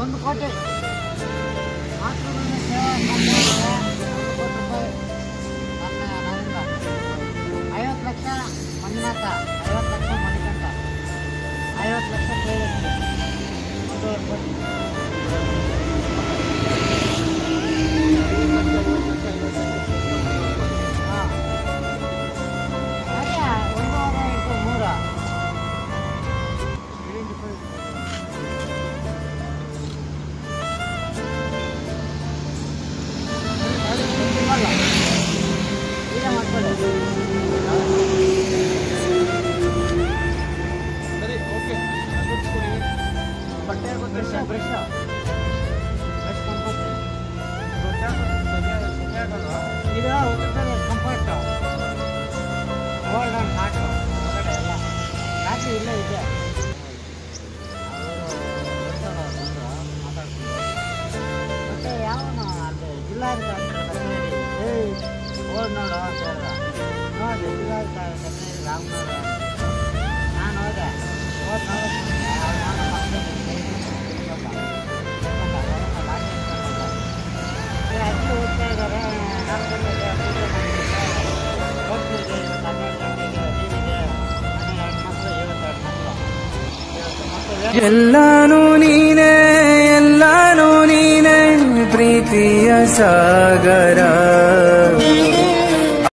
1 ಕೋಟಿ ಮಾತೃಭೂಮಿ ಸೇವಾ ಸಂಸ್ಥೆಗೆ 1 ಕೋಟಿ ರೂಪಾಯಿ ನನ್ನಿಂದ 50 ಲಕ್ಷ ಮಂಜುನಾಥ, 50 ಲಕ್ಷ ಮಣಿಕಂಠ, 50 ಲಕ್ಷ ಕೇಳಿದ್ವಿ 1 ಕೋಟಿ. ಸರಿ, ಓಕೆ. ಬಟ್ಟೆ ಬ್ರಷ್ ಇದು ಉತ್ತರದ ಕಂಫರ್ಟ್ ಓಲ್ಡ್ ಆ್ಯಂಡ್ ಹಾಟು ಹೊರಗಡೆ ಎಲ್ಲ ರಾತ್ರಿ ಇಲ್ಲೇ ಇದೆ. ಅವರು ಮಾತಾಡ್ತೀನಿ ಮತ್ತೆ ಯಾವನು ಅಲ್ಲಿ ಜಿಲ್ಲಾಧಿಕಾರಿ ಓಡ್ ನೋಡು ಅಂತ ಹೇಳಿದ. ನೋಡಿ ಜಿಲ್ಲಾಧಿಕಾರಿ ಕಚೇರಿ ರಾಮನಗರ ನಾನು ಹೋದೆ. ಹೋದ್ ನೋಡಿದ್ರೆ ಅಜ್ಜಿ ಓದ್ತಾ ಇದ್ದಾರೆ. ಎಲ್ಲಾನು ನೀನೇ ಪ್ರೀತಿಯ ಸಾಗರ.